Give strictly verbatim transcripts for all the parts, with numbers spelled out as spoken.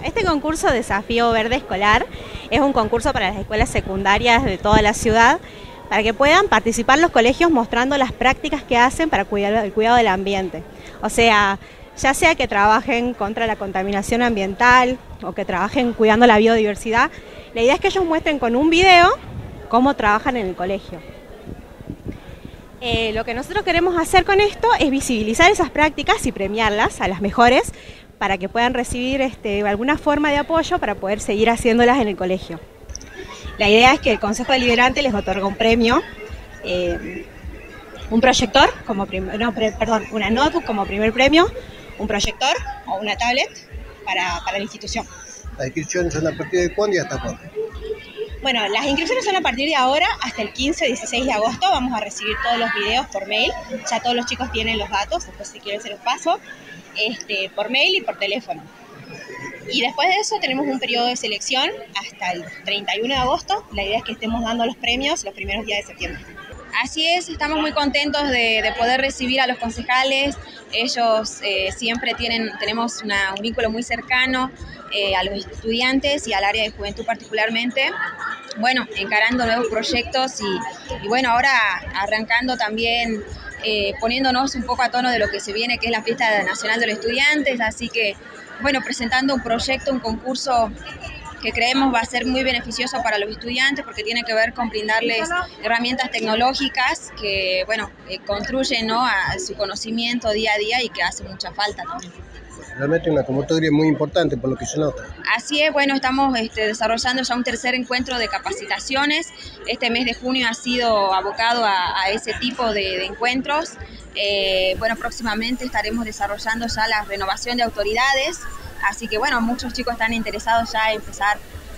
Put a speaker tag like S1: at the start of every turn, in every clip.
S1: Este concurso Desafío Verde Escolar es un concurso para las escuelas secundarias de toda la ciudad para que puedan participar los colegios mostrando las prácticas que hacen para cuidar el cuidado del ambiente. O sea, ya sea que trabajen contra la contaminación ambiental o que trabajen cuidando la biodiversidad, la idea es que ellos muestren con un video cómo trabajan en el colegio. Eh, lo que nosotros queremos hacer con esto es visibilizar esas prácticas y premiarlas a las mejores para que puedan recibir este, alguna forma de apoyo para poder seguir haciéndolas en el colegio. La idea es que el Consejo Deliberante les otorga un premio, eh, un proyector, como no, perdón, una notebook como primer premio, un proyector o una tablet para, para la institución.
S2: ¿Las inscripciones son a partir de cuándo y hasta cuándo?
S1: Bueno, las inscripciones son a partir de ahora hasta el quince o dieciséis de agosto. Vamos a recibir todos los videos por mail. Ya todos los chicos tienen los datos, después si quieren se los paso, este, por mail y por teléfono. Y después de eso tenemos un periodo de selección hasta el treinta y uno de agosto. La idea es que estemos dando los premios los primeros días de septiembre.
S3: Así es, estamos muy contentos de, de poder recibir a los concejales. Ellos eh, siempre tienen, tenemos una, un vínculo muy cercano eh, a los estudiantes y al área de juventud particularmente. Bueno, encarando nuevos proyectos y, y bueno, ahora arrancando también, eh, poniéndonos un poco a tono de lo que se viene, que es la Fiesta Nacional de los Estudiantes. Así que, bueno, presentando un proyecto, un concurso que creemos va a ser muy beneficioso para los estudiantes porque tiene que ver con brindarles herramientas tecnológicas que, bueno, eh, construyen, ¿no?, a su conocimiento día a día y que hace mucha falta también.
S2: Realmente una convocatoria muy importante por lo que se nota.
S3: Así es, bueno, estamos este, desarrollando ya un tercer encuentro de capacitaciones. Este mes de junio ha sido abocado a, a ese tipo de, de encuentros. Eh, bueno, próximamente estaremos desarrollando ya la renovación de autoridades. Así que bueno, muchos chicos están interesados ya en empezar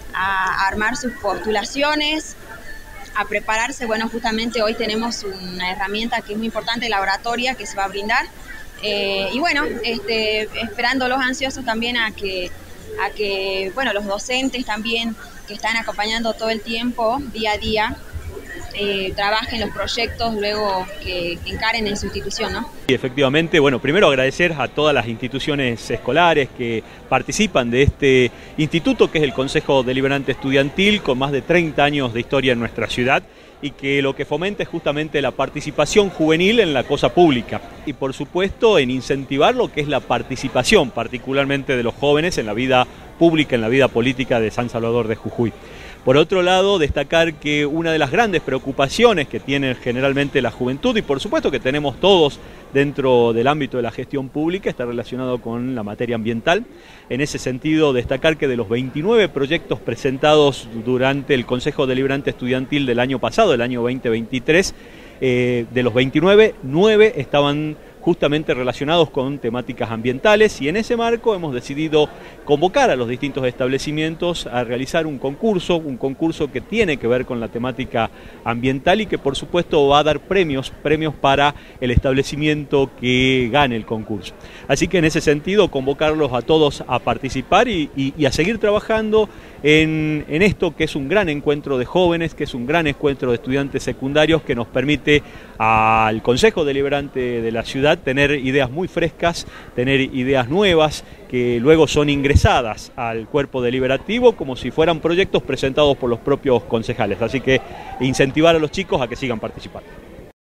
S3: a armar sus postulaciones, a prepararse. Bueno, justamente hoy tenemos una herramienta que es muy importante, la oratoria, que se va a brindar. Eh, y bueno, este, esperando los ansiosos también a que, a que, bueno, los docentes también que están acompañando todo el tiempo, día a día, Eh, trabajen los proyectos luego que encaren en su institución, ¿no?
S4: Y efectivamente, bueno, primero agradecer a todas las instituciones escolares que participan de este instituto que es el Consejo Deliberante Estudiantil, con más de treinta años de historia en nuestra ciudad y que lo que fomenta es justamente la participación juvenil en la cosa pública y por supuesto en incentivar lo que es la participación particularmente de los jóvenes en la vida pública, en la vida política de San Salvador de Jujuy. Por otro lado, destacar que una de las grandes preocupaciones que tiene generalmente la juventud, y por supuesto que tenemos todos dentro del ámbito de la gestión pública, está relacionado con la materia ambiental. En ese sentido, destacar que de los veintinueve proyectos presentados durante el Consejo Deliberante Estudiantil del año pasado, el año veinte veintitrés, eh, de los veintinueve, nueve estaban justamente relacionados con temáticas ambientales y en ese marco hemos decidido convocar a los distintos establecimientos a realizar un concurso, un concurso que tiene que ver con la temática ambiental y que por supuesto va a dar premios, premios para el establecimiento que gane el concurso. Así que en ese sentido convocarlos a todos a participar y, y, y a seguir trabajando en, en esto que es un gran encuentro de jóvenes, que es un gran encuentro de estudiantes secundarios que nos permite al Consejo Deliberante de la ciudad tener ideas muy frescas, tener ideas nuevas que luego son ingresadas al cuerpo deliberativo como si fueran proyectos presentados por los propios concejales. Así que incentivar a los chicos a que sigan participando.